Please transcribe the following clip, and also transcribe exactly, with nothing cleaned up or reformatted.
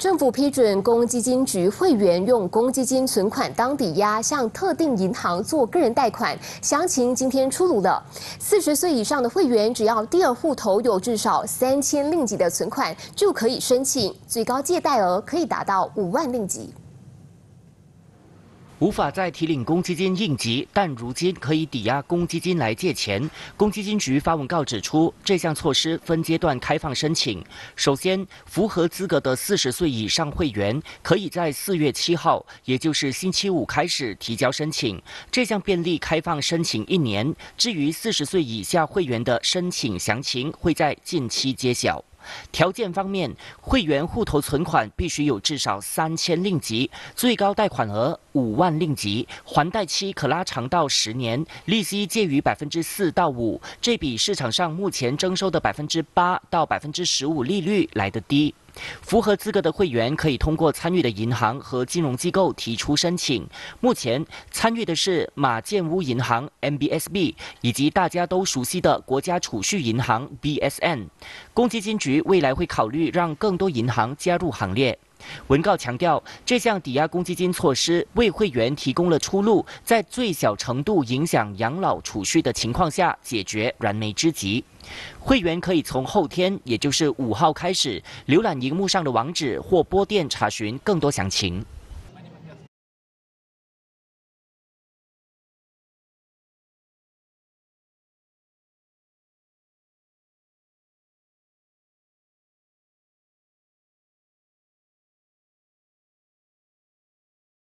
政府批准公积金局会员用公积金存款当抵押，向特定银行做个人贷款，详情今天出炉了。四十岁以上的会员，只要第二户头有至少三千令吉的存款，就可以申请，最高借贷额可以达到五万令吉。 无法再提领公积金应急，但如今可以抵押公积金来借钱。公积金局发文告指出，这项措施分阶段开放申请。首先，符合资格的四十岁以上会员，可以在四月七号，也就是星期五开始提交申请。这项便利开放申请一年。至于四十岁以下会员的申请详情，会在近期揭晓。 条件方面，会员户头存款必须有至少三千令吉，最高贷款额五万令吉，还贷期可拉长到十年，利息介于百分之四到五，这比市场上目前征收的百分之八到百分之十五利率来得低。 符合资格的会员可以通过参与的银行和金融机构提出申请。目前参与的是马建屋银行 M B S B 以及大家都熟悉的国家储蓄银行 B S N。公积金局未来会考虑让更多银行加入行列。 文告强调，这项抵押公积金措施为会员提供了出路，在最小程度影响养老储蓄的情况下解决燃眉之急。会员可以从后天，也就是五号开始，浏览荧幕上的网址或拨电查询更多详情。